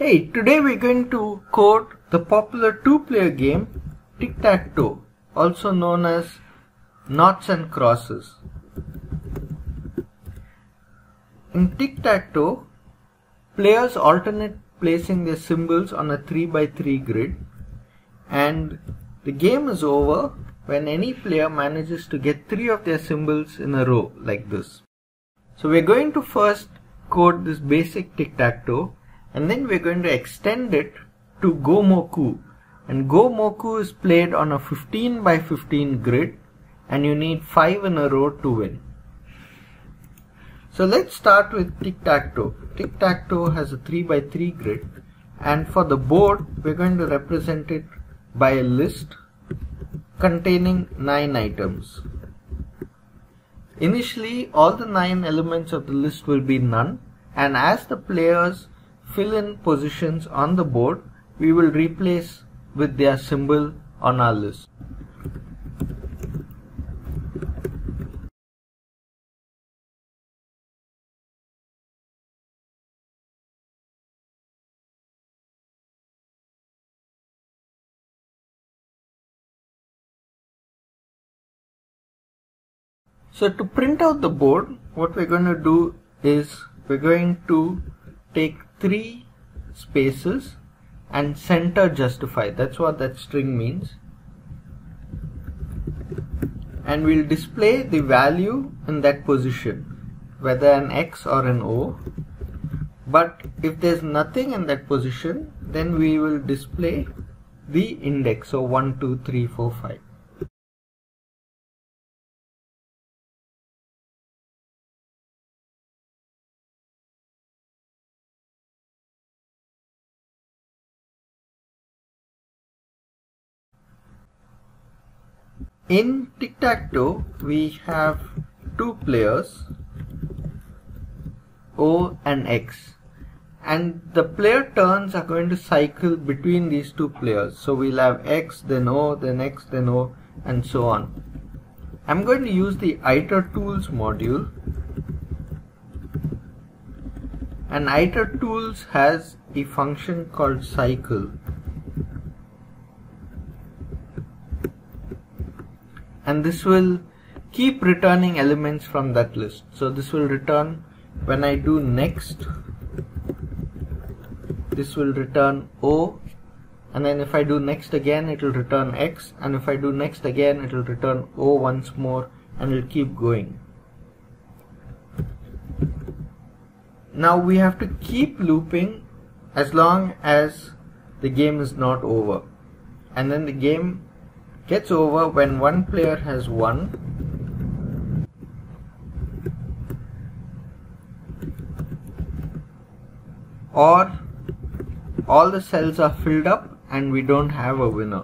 Hey, today we're going to code the popular two-player game Tic-Tac-Toe, also known as Naughts and Crosses. In Tic-Tac-Toe, players alternate placing their symbols on a 3x3 grid, and the game is over when any player manages to get 3 of their symbols in a row like this. So we're going to first code this basic Tic-Tac-Toe, and then we're going to extend it to Gomoku. And Gomoku is played on a 15x15 grid, and you need 5 in a row to win. So let's start with Tic-Tac-Toe. Tic-Tac-Toe has a 3x3 grid, and for the board we're going to represent it by a list containing 9 items. Initially, all the 9 elements of the list will be none, and as the players fill in positions on the board, we will replace with their symbol on our list. So to print out the board, what we're going to do is we're going to take 3 spaces and center justify. That's what that string means. And we'll display the value in that position, whether an X or an O. But if there's nothing in that position, then we will display the index. So 1, 2, 3, 4, 5. In Tic-Tac-Toe, we have 2 players, O and X, and the player turns are going to cycle between these 2 players. So we'll have X, then O, then X, then O, and so on. I'm going to use the iter tools module, and iter tools has a function called cycle. And this will keep returning elements from that list. So this will return when I do next, this will return O, and then if I do next again it will return X, and if I do next again it will return O once more, and it will keep going. Now we have to keep looping as long as the game is not over, and then the game gets over when one player has won, or all the cells are filled up and we don't have a winner.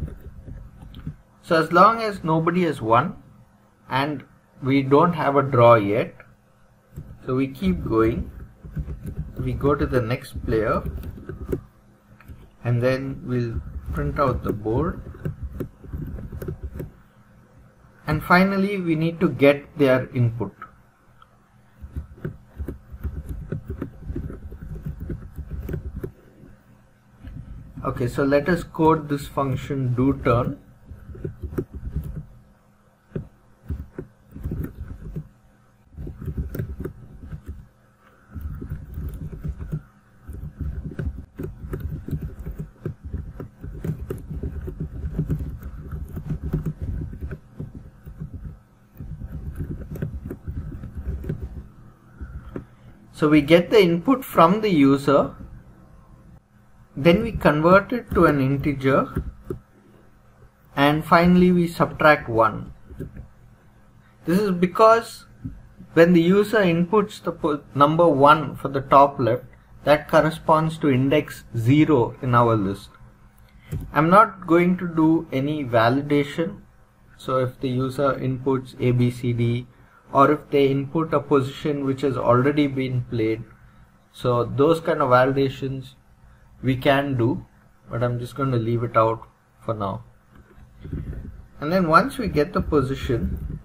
So as long as nobody has won and we don't have a draw yet, so we keep going. We go to the next player, and then we'll print out the board. And finally, we need to get their input. Okay, so let us code this function doTurn. So we get the input from the user, then we convert it to an integer, and finally we subtract 1. This is because when the user inputs the number 1 for the top left, that corresponds to index 0 in our list. I'm not going to do any validation. So if the user inputs A, B, C, D, or if they input a position which has already been played, so those kind of validations we can do, but I'm just going to leave it out for now. And then once we get the position,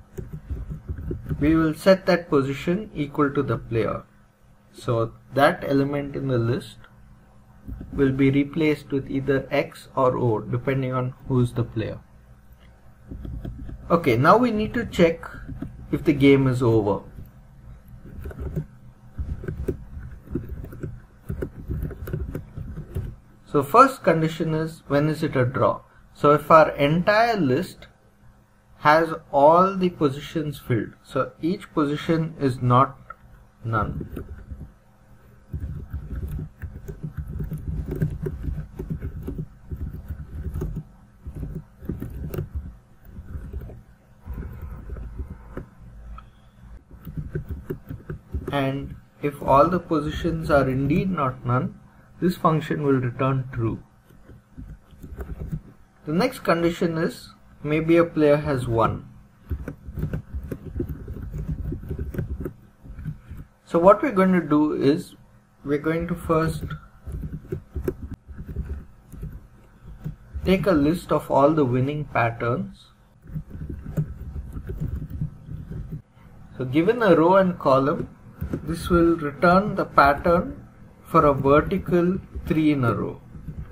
we will set that position equal to the player. So that element in the list will be replaced with either X or O depending on who's the player. Okay, now we need to check if the game is over. So first condition is, when is it a draw? So if our entire list has all the positions filled, so each position is not none. And if all the positions are indeed not none, this function will return true. The next condition is, maybe a player has won. So what we're going to do is, we're going to first take a list of all the winning patterns. So given a row and column, this will return the pattern for a vertical 3 in a row.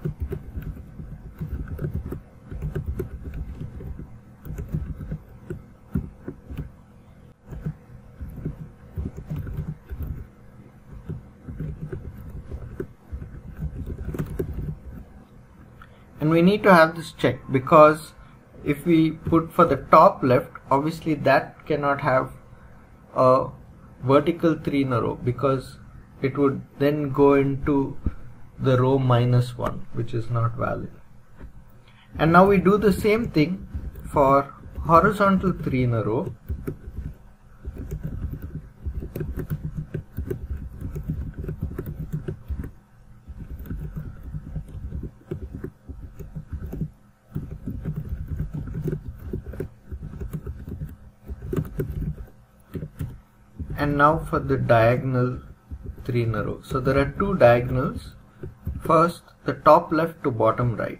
And we need to have this checked, because if we put for the top left, obviously that cannot have a vertical 3 in a row, because it would then go into the row -1, which is not valid. And now we do the same thing for horizontal 3 in a row. And now for the diagonal 3 in a row. So there are two diagonals. First, the top left to bottom right.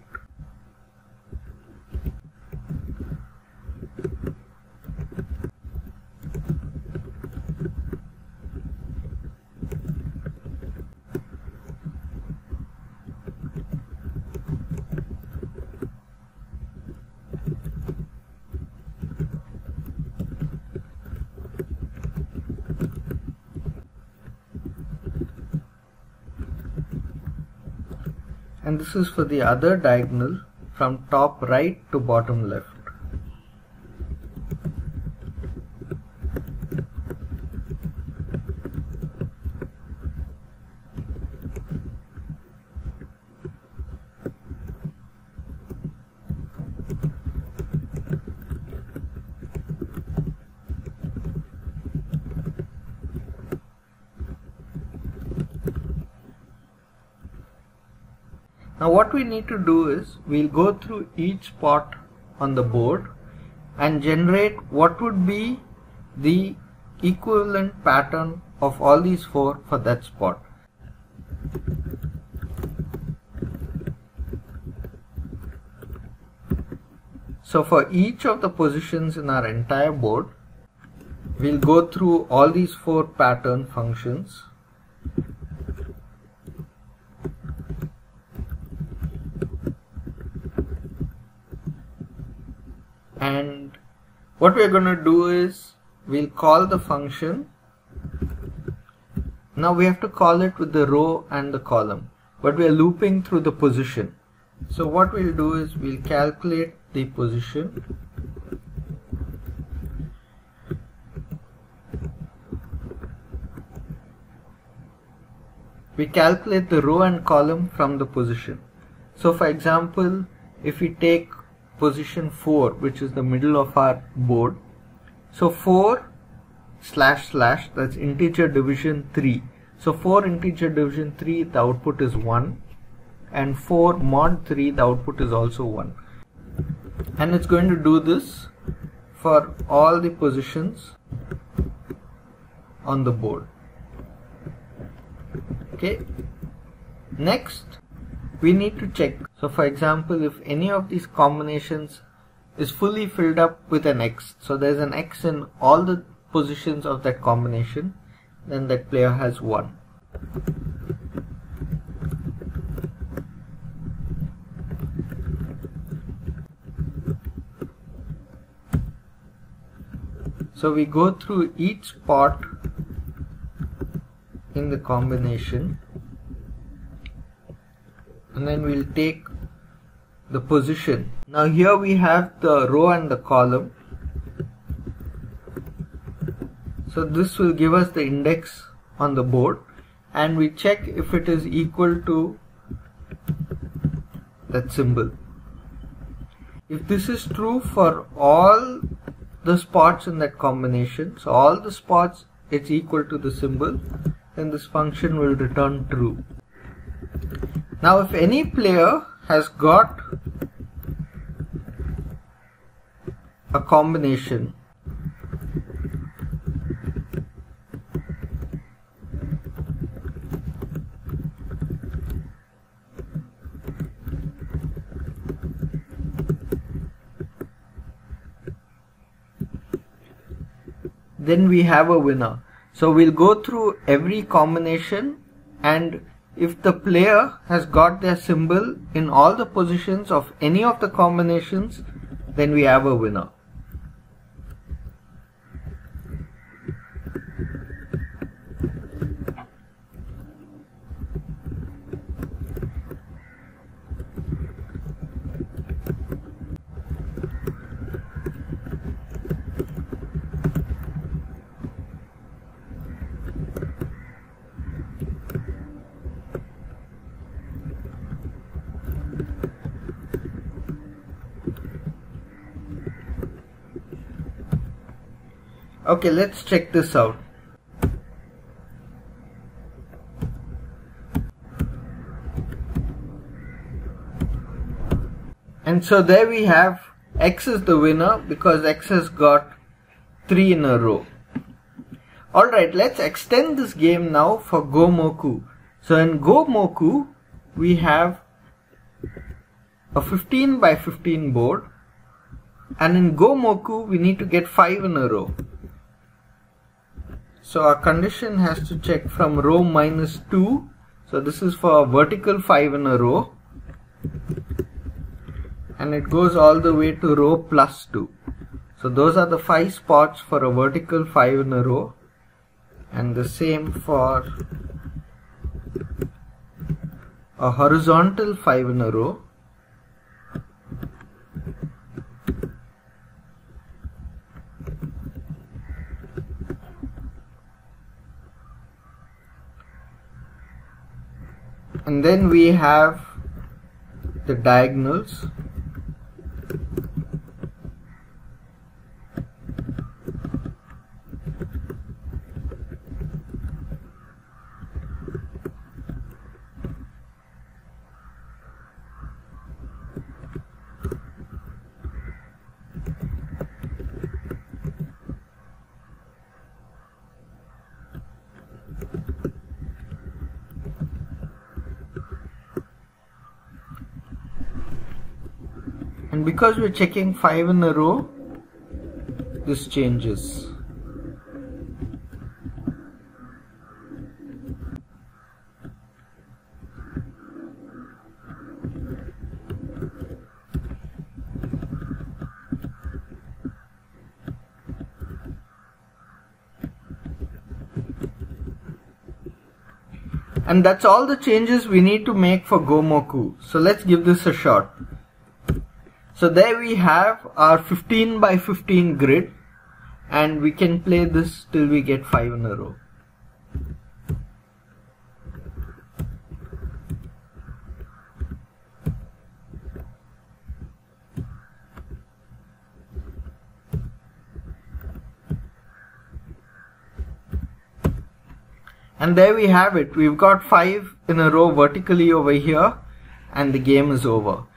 And this is for the other diagonal from top right to bottom left. Now what we need to do is, we'll go through each spot on the board and generate what would be the equivalent pattern of all these four for that spot. So for each of the positions in our entire board, we'll go through all these four pattern functions. And what we're going to do is, we'll call the function. Now we have to call it with the row and the column, but we are looping through the position. So what we'll do is, we'll calculate the position. We calculate the row and column from the position. So for example, if we take position 4, which is the middle of our board, so 4 / that's integer division 3. So 4 integer division 3, the output is 1, and 4 mod 3, the output is also 1. And it's going to do this for all the positions on the board. Okay. Next, we need to check. So for example, if any of these combinations is fully filled up with an X, so there's an X in all the positions of that combination, then that player has won. So we go through each spot in the combination, and then we'll take the position. Now here we have the row and the column. So this will give us the index on the board, and we check if it is equal to that symbol. If this is true for all the spots in that combination, so all the spots it's equal to the symbol, then this function will return true. Now if any player has got a combination then we have a winner. So we'll go through every combination, and if the player has got their symbol in all the positions of any of the combinations, then we have a winner. Okay, let's check this out. And so there we have X is the winner because X has got 3 in a row. Alright, let's extend this game now for Gomoku. So in Gomoku, we have a 15 by 15 board, and in Gomoku we need to get 5 in a row. So our condition has to check from row minus 2. So this is for a vertical 5 in a row, and it goes all the way to row plus 2. So those are the 5 spots for a vertical 5 in a row, and the same for a horizontal 5 in a row. And then we have the diagonals. And because we're checking 5 in a row, this changes. And that's all the changes we need to make for Gomoku. So let's give this a shot. So there we have our 15 by 15 grid, and we can play this till we get 5 in a row. And there we have it. We've got 5 in a row vertically over here, and the game is over.